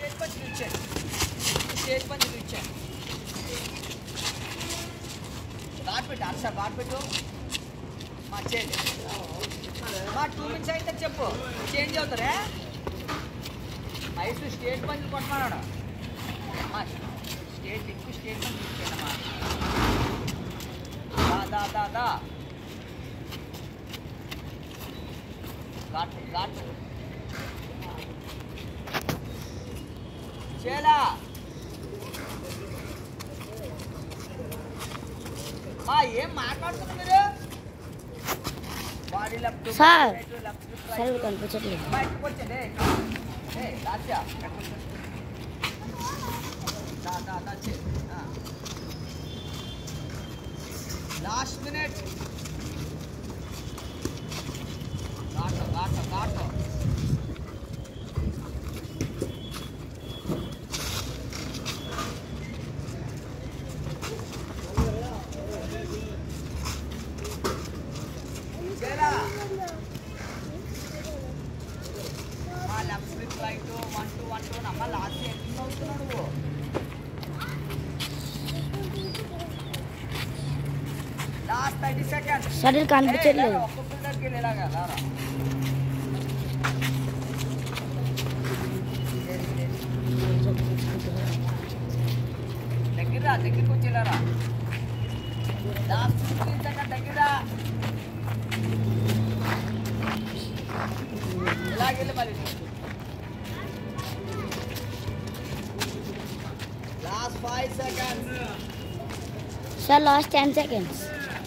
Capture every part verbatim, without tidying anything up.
State punch ఇచ్చాను straight punch ఇచ్చాను ఘాట్ పెట్టు హర్ష ఘాట్ పెట్టు మా చేంజ్ మా టూ మినిట్స్ అయితే చెప్పు చేంజ్ అవుతారే ఐసు స్టేట్ పంచ్ కొట్టమన్నాడు మా స్టేట్ ఎక్కువ స్టేట్ పంచ్ ఇచ్చానమ్మా దా దా దా ఘాట్ ఘాట్ చేలా మా ఏం మాట్లాడుతున్నారు మీరు body left sir left sir కనిపించట్లేదు బయటకు వచ్చండి ఏ లాస్యా దా దా దా చే లాస్ట్ మినిట్ గాటో గాటో గాటో సార్ కనిపించట్లేదు దగ్గర దగ్గరికి వచ్చేలారా లాస్ట్ ఫిఫ్టీన్ సెకండ్ దగ్గర ఇలాగెళ్ళి మరి last five seconds sir last ten seconds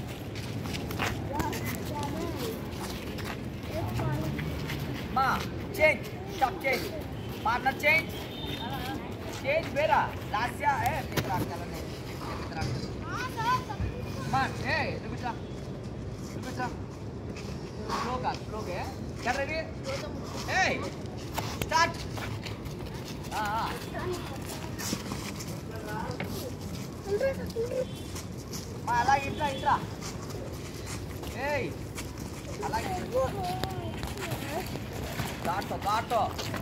మా change stop change partner change change వేరా లాస్ట్ ఏ మిత్రాడగలనే మిత్రాడ మా ఏ రిపిట్రా రిపిట్రా స్లోగా స్లోగా get ready hey start ah ah ma alage itra itra hey alage gato gato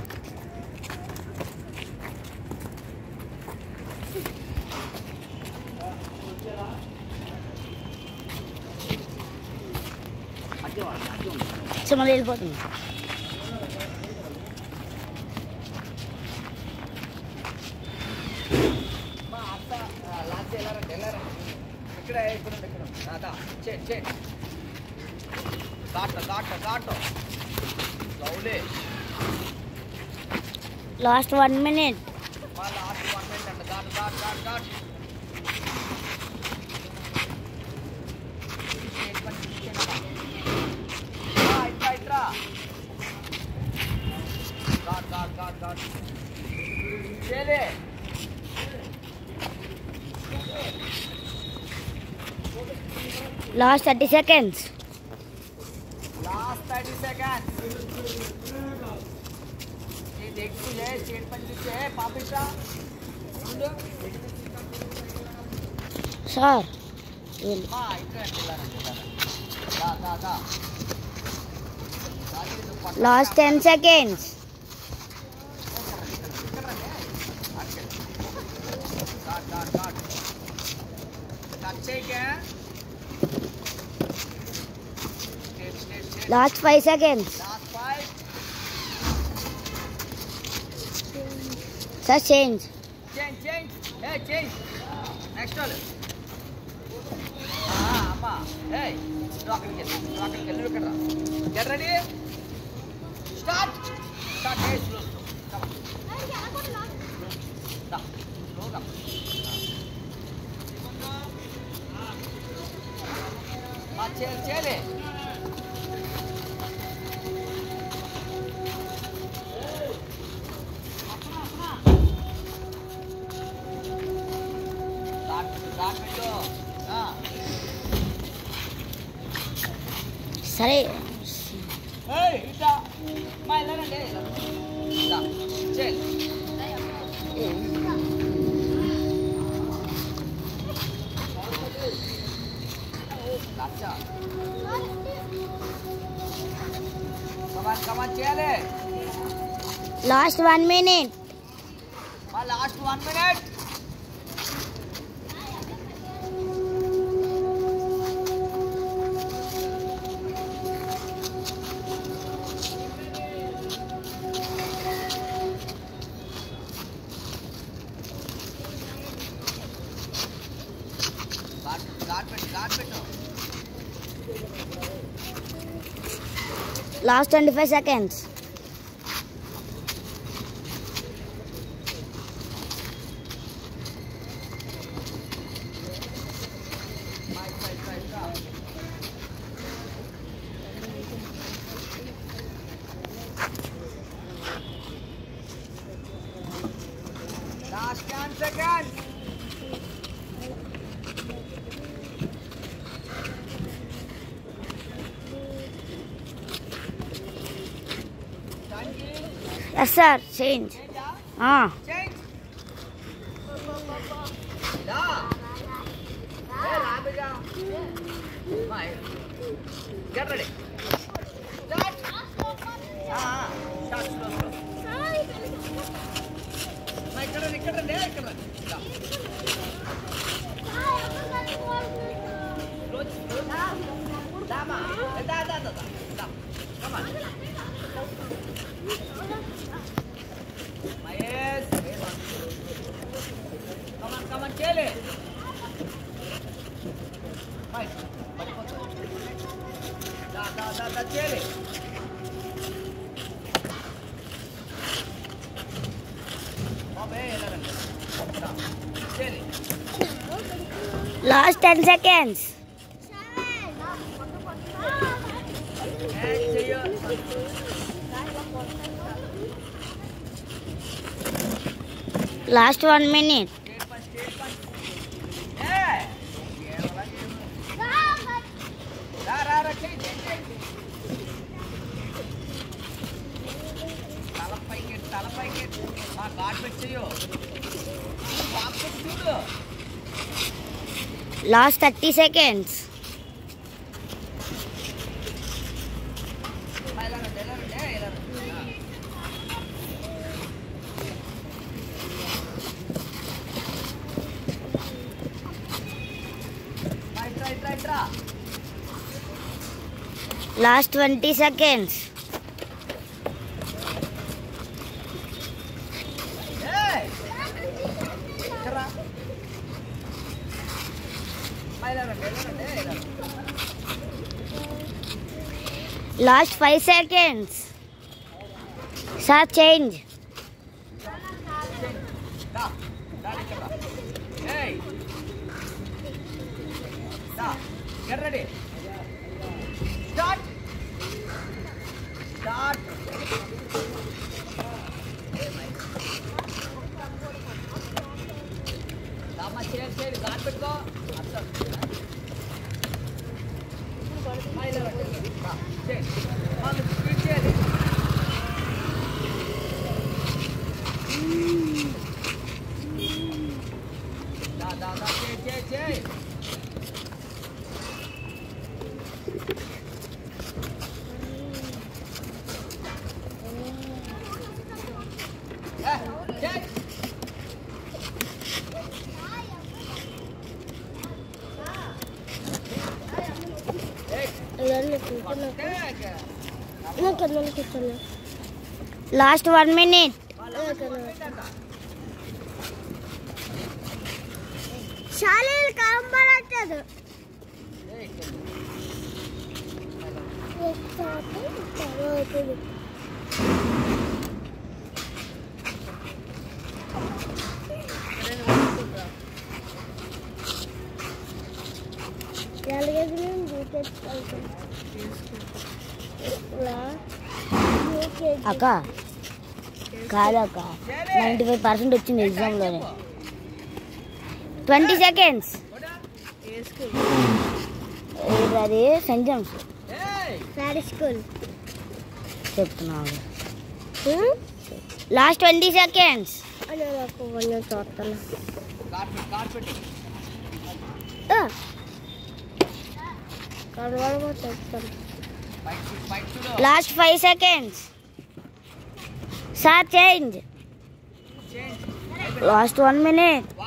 sama వెళ్ళిపోతుంది మా అత్త లాస్ట్ వెళ్ళారంటే వెళ్ళారా ఇక్కడ ఇక్కడ ఇక్కడ దాదా చే చే గాటో గాటో గాటో లౌలే లాస్ట్ వన్ మినిట్ మా లాస్ట్ వన్ మినిట్ అంట గాట్ గాట్ గాట్ గాట్ ఇట్రా ఇట్రా గాట్ గాట్ గాట్ గాట్ చేలే last thirty seconds last thirty seconds ये देख तू है स्टेट पंच से पापिटा సార్ మా ఇక్కడ దా దా దా లాస్ట్ టెన్ సెకండ్స్ గాట్ గాట్ గాట్ టచ్ చేయకే straight straight straight last five seconds last five sir change change change ఏ చేంజ్ నెక్స్ట్ వాళ్ళు అమ్మా ఏ నువ్వు అక్కడికి వెళ్ళి నువ్వు అక్కడికి వెళ్ళి ఇక్కడ రా గెట్ రెడీ స్టార్ట్ స్టార్ట్ ఏ స్లో స్లోగా మా చేయాలి చేయాలి సరే ఇట్లా మా వెళ్ళారండి చేయాలి కమాన్ కమాన్ చేయాలి last one minute last one minute. Last twenty-five seconds. Last ten seconds. Yes, sir. Change. Ah. Change. Da. Hey, Rabija. Smile. Get ready. Start. Ah, start slow, slow. Smile. Get ready, get ready, get ready. Da. Slow, slow. Da, ma. Da, da, da, da. Da. Come on. Yes. Come on, come on, Chele. Right. Da, da, da, da, Chele. Chele. Last ten seconds. Last one minute. Last thirty seconds. Last twenty seconds. Hey! Last five seconds. Sir, change. Hey! Get ready. Start. Start. Lama chair chair guard petko. Smile around. Chair. Mom, speed chair. Da da da chair chair chair. Last one minute. शालेल काम बनाते थे అక్క కాదక్క ninety five percent వచ్చింది ఎగ్జామ్లోనే. Twenty seconds. అది saint James school చెప్తున్నాను. Last twenty seconds. చూస్తాను last five seconds. Sir change. Change. Last one minute